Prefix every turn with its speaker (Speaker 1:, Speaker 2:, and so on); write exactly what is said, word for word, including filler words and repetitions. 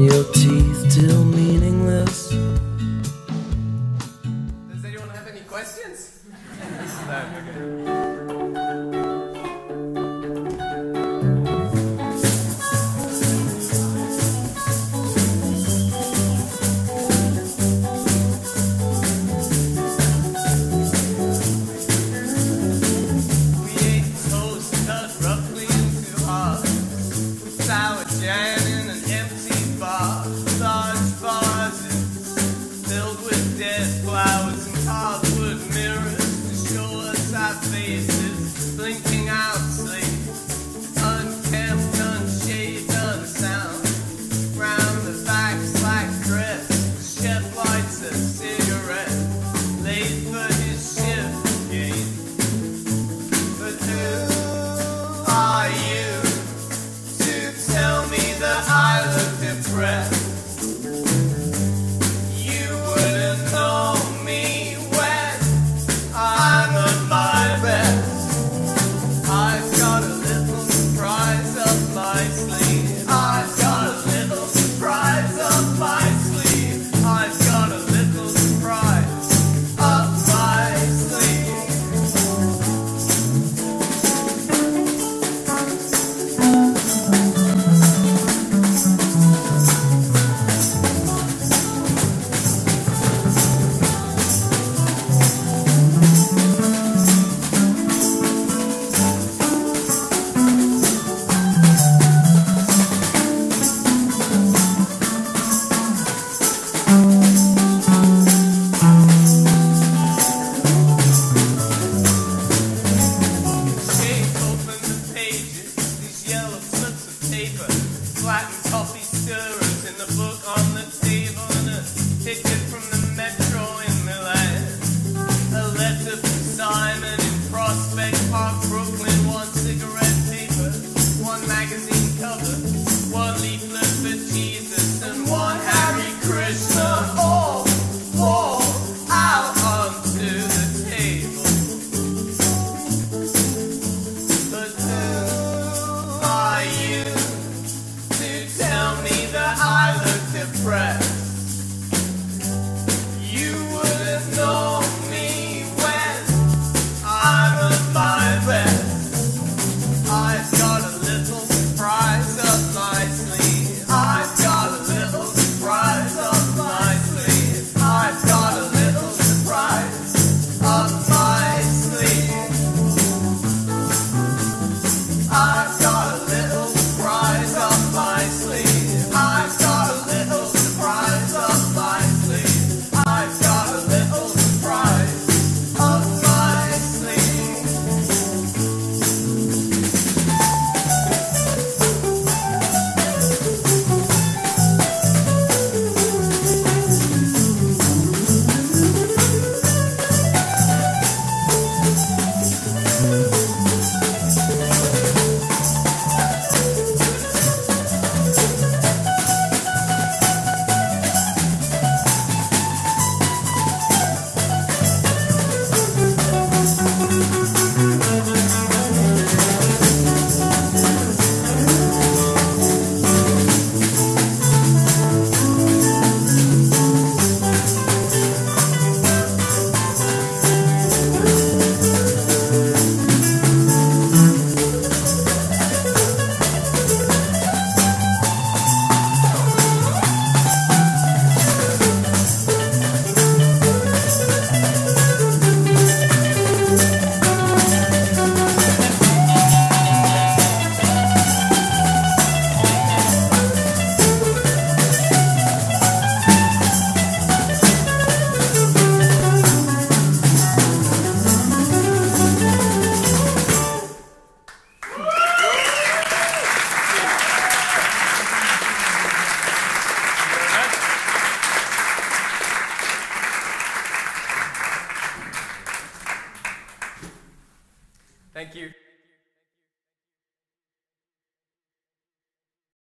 Speaker 1: your teeth till meaningless.
Speaker 2: Does anyone have any questions? No, okay.
Speaker 3: Sour jam in an empty bar, large vases filled with dead flowers and cardboard mirrors to show us our faces, blinking out sleep, unkempt, unshaved, unsound. Round the back, slack dress, the chef lights a cigarette, late for his shift again. But who are you? Tell me that I look depressed. You wouldn't know me when I'm at my best. I've got a little surprise up my sleeve. I've got a little surprise up my sleeve. I've got a little surprise up my sleeve. Flattened coffee stirrers in the book on the table, and a ticket from the metro in Milan. A letter from Simon in Prospect Park, Brooklyn. One cigarette paper, one magazine cover, one leaflet for Jesus, and one Hare Krishna. All fall out onto the table. But who are you? Tell me that I look depressed. You wouldn't know me when I'm at my best. I've got a little surprise up my sleeve. I've got a little surprise up my sleeve. I've got a little surprise up my sleeve. I've got a little surprise up my sleeve. I've got a little surprise up my sleeve. I've got a little surprise up my sleeve.
Speaker 2: Thank you.